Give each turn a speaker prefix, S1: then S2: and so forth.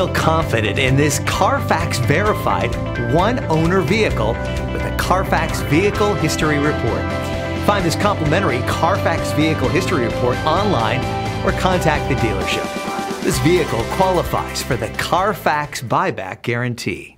S1: feel confident in this Carfax verified one-owner vehicle with a Carfax Vehicle History Report. Find this complimentary Carfax Vehicle History Report online or contact the dealership. This vehicle qualifies for the Carfax Buyback Guarantee.